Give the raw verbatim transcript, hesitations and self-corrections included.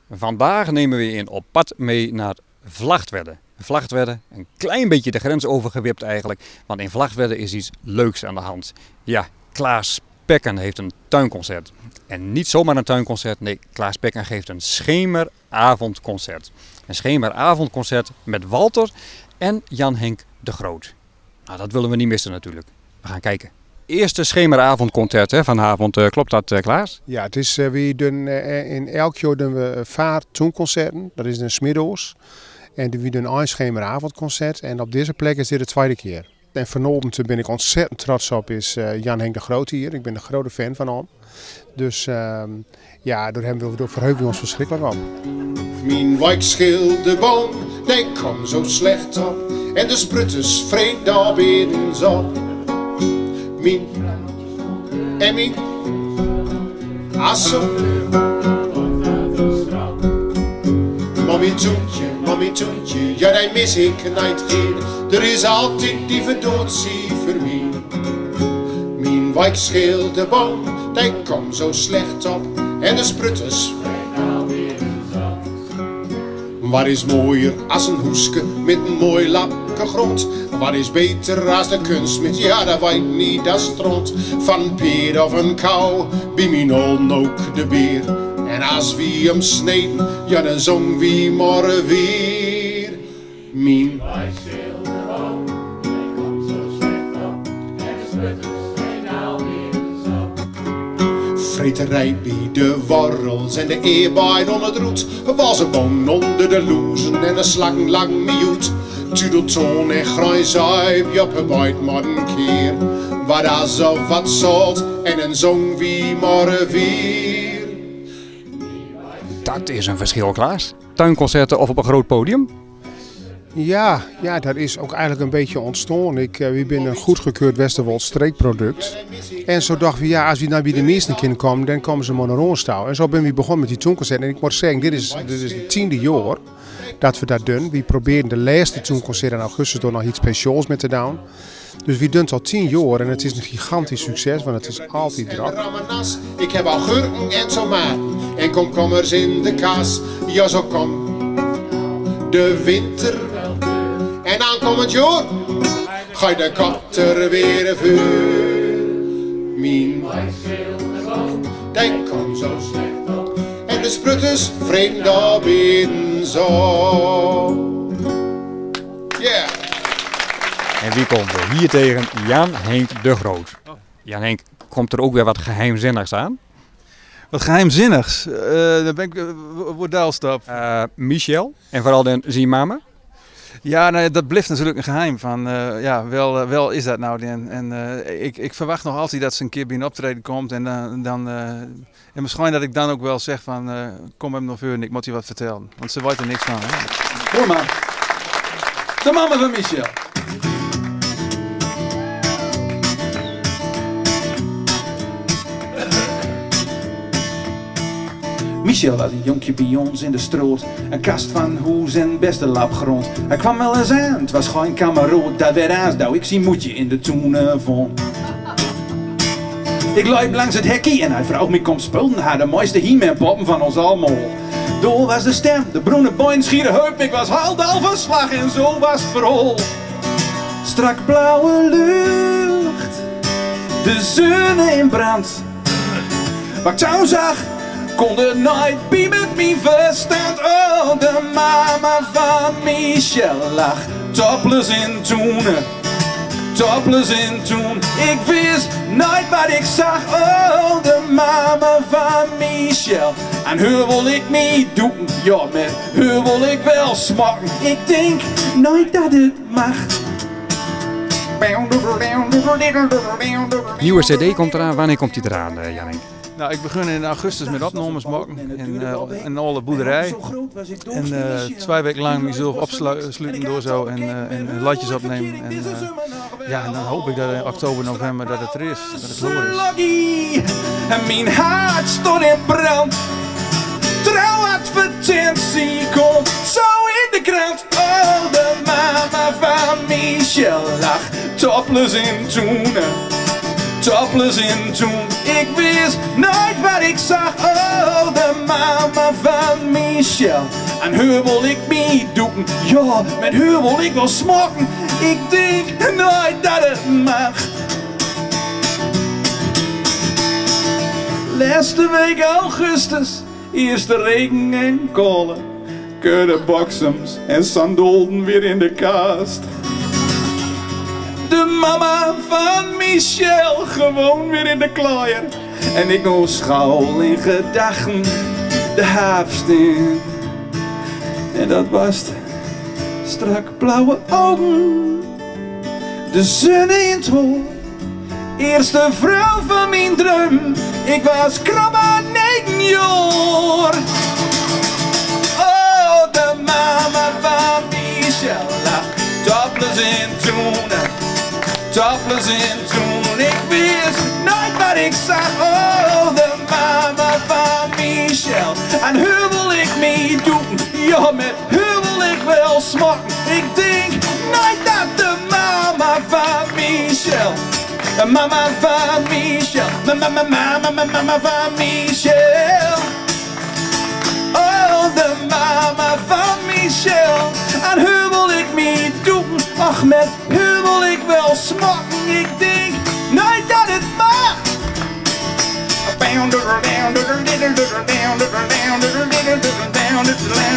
Vandaag nemen we je in op pad mee naar Vlagtwedde. Vlagtwedde, een klein beetje de grens overgewipt eigenlijk, want in Vlagtwedde is iets leuks aan de hand. Ja, Klaas Pekken heeft een tuinconcert. En niet zomaar een tuinconcert, nee, Klaas Pekken geeft een schemeravondconcert. Een schemeravondconcert met Walter en Jan-Henk de Groot. Nou, dat willen we niet missen natuurlijk. We gaan kijken. Eerste schemeravondconcert hè, vanavond, uh, klopt dat uh, Klaas? Ja, het is, uh, we doen, uh, in elk jaar doen we vaart toonconcerten, dat is in 's middags. En we doen een schemeravondconcert en op deze plek is dit de tweede keer. En vanochtend ben ik ontzettend trots op is uh, Jan-Henk de Groot hier. Ik ben een grote fan van hem. Dus uh, ja, daar hebben we, daar verheugen we ons verschrikkelijk op. Mijn wijk schilderboom, die komt zo slecht op. En de sprutters vreet daar bedens op. Mijn en mijn asso. Mommy toentje, mommy toentje, ja die mis ik nooit geen. Er is altijd die verdoodsie voor mij. Mijn wijk schilderboom, die komt zo slecht op. En de sprutters wat is mooier als een hoeske met een mooi lapje grond? Wat is beter als de kunstmid? Ja, dat weet niet, dat stront. Van peer of een kou, bij mijn olden ook de beer. En als wie hem sneden, ja, dan zong wie morgen weer. Mijn vreterij bij de worrels en de eerbaaien onder het roet. Was een boom onder de loezen en een slang lang miut. Tudeltoon en grijzuip, joppe buit maar een keer. Wat als of wat zout en een zong wie morgen weer. Dat is een verschil Klaas. Tuinconcerten of op een groot podium? Ja, ja, dat is ook eigenlijk een beetje ontstaan. Ik, uh, we zijn een goedgekeurd Westerwold streekproduct. En zo dachten we, ja, als we naar bij de meesten kunnen komen, dan komen ze maar naar ons touw. En zo ben we begonnen met die toonconcerten. En ik moet zeggen, dit is, dit is het tiende jaar dat we dat doen. We proberen de laatste toonconcerten in augustus door nog iets speciaals met te doen. Dus we doen het al tien jaar en het is een gigantisch succes, want het is altijd druk. Ik heb augurken en tomaten en komkommers in de kaas. Ja, zo kom de winter. En aankomend jaar ga je de katter weer vuur. Mijn die komt zo slecht op. En de sprutters vreemd daar binnen zo. Yeah. En wie komen we hier tegen? Jan-Henk de Groot. Jan-Henk, komt er ook weer wat geheimzinnigs aan? Wat geheimzinnigs? Uh, dan ben ik uh, wordt Daalstap. Uh, Michel en vooral dan zijn mama? Ja, nou, dat blijft natuurlijk een geheim. Van, uh, ja, wel, uh, wel is dat nou. Dan. En uh, ik, ik verwacht nog altijd dat ze een keer bij een optreden komt. En, uh, dan, uh, en misschien dat ik dan ook wel zeg van, uh, kom hem nog voor en ik moet je wat vertellen. Want ze weet er niks van. Hè? Hoor maar. De mama van Michel. Michel was een jonkje bij ons in de stroot. Een kast van hoes en beste lapgrond. Hij kwam wel eens aan, het was geen kameroot. Dat werd aansdouw, ik zie moedje in de toenen vond. Ik liep langs het hekkie en hij vroeg me kom spullen. Hij de mooiste He-Man poppen van ons allemaal. Door was de stem, de broene boin schiere heup. Ik was haldal van slag en zo was het verhaal. Strak blauwe lucht, de zon in brand. Wat ik zo zag, kon de nooit bij met me verstand. Oh, de mama van Michel lag topless in toenen, topless in toen. Ik wist nooit wat ik zag. Oh, de mama van Michel. En haar wil ik niet doen, ja, met haar wil ik wel smaken. Ik denk nooit dat het mag. Nieuwe cd komt eraan, wanneer komt die eraan, uh, Jan-Henk? Nou, ik begin in augustus met opnames maken in, uh, in alle boerderij. En uh, twee weken lang mezelf opsluiten door zo en, uh, en latjes opnemen. En, uh, ja, en dan hoop ik dat in oktober, november dat het er is, dat het hoor is. En mijn hart stond in brand. Trouwadvertentie komt zo in de krant. Oh, de mama van Michel lag topless in toenen, topless in toen. Ik wist nooit wat ik zag. Oh, de mama van Michel. En haar wil ik mee doen. Ja, met haar wil ik wel smokken. Ik denk nooit dat het mag. Laatste week augustus, eerste regen en kolen. Kudde boksems en sandolden weer in de kast. De mama van Michel gewoon weer in de klooier. En ik nog schuil in gedachten de haafst in. En dat was het. Strak blauwe ogen. De zon in het hoor. Eerste vrouw van mijn droom. Ik was krabbe negen jaar. Oh, de mama van Michel lag topless in toen. Topless in toen. Ik wist nooit wat ik zag. Oh, de mama van Michel. En haar wil ik mee doen. Ja, met haar wil ik wel smokken. Ik denk nooit dat de mama van Michel. De mama van Michel. De mama, mama, mama, mama van Michel. Oh, de mama van Michel. En haar wil ik mee doen. Ach, met haar wil ik wel smokken. Ik denk nooit dat het mag. Down, down, down, down, down, down, down, down, down, down, down, down, down,